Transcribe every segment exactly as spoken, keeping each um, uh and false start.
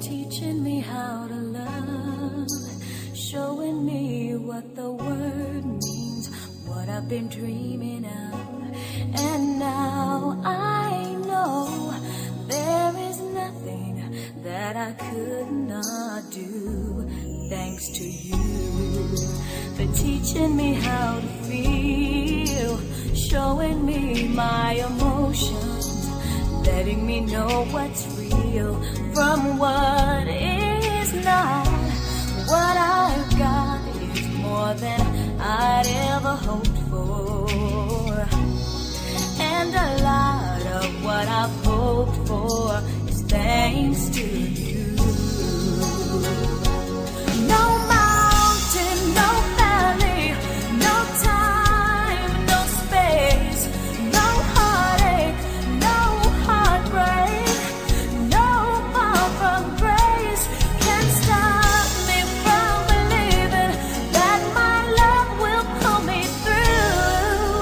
teaching me how to love, showing me what the word means, what I've been dreaming of. And now I know there is nothing that I could not do, thanks to you for teaching me how to feel, showing me my emotions, letting me know what's real from what is not. What I've got is more than I'd ever hoped for, and a lot of what I've hoped for is thanks to you. No mountain, no valley, no time, no space, no heartache, no heartbreak, no fall from grace can stop me from believing that my love will pull me through,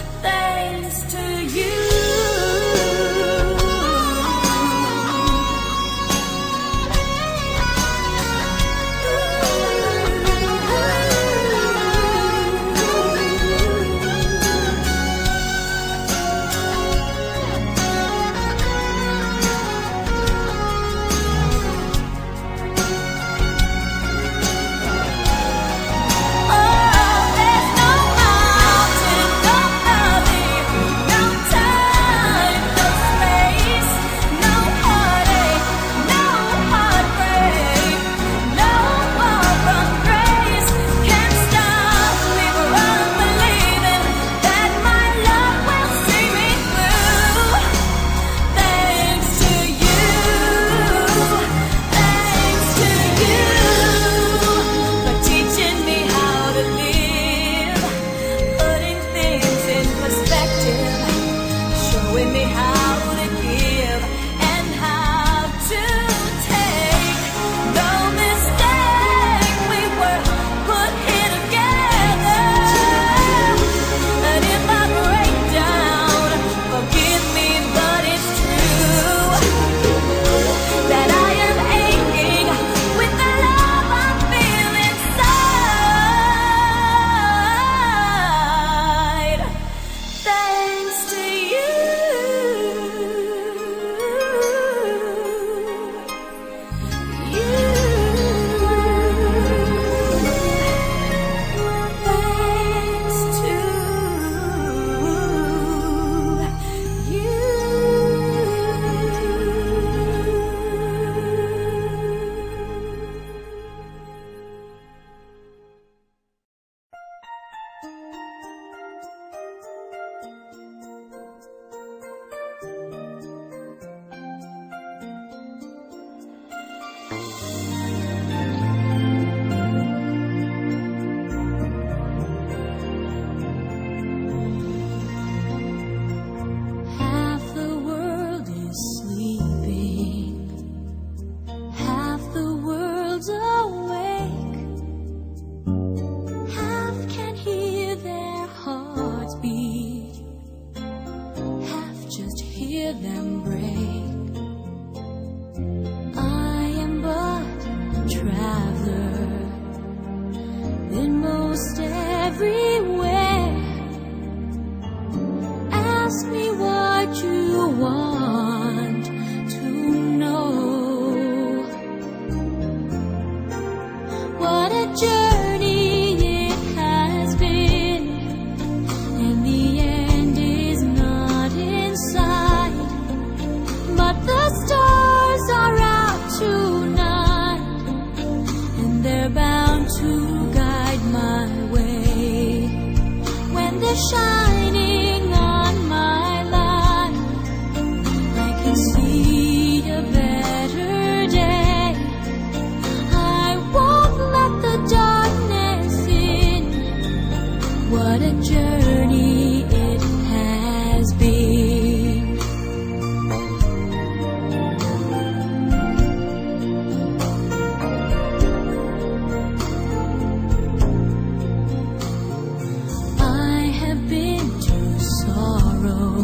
thanks to you.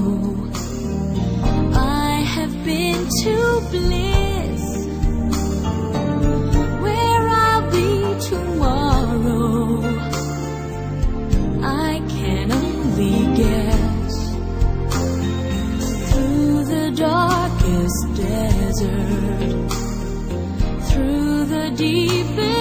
To bliss this desert, through the deepest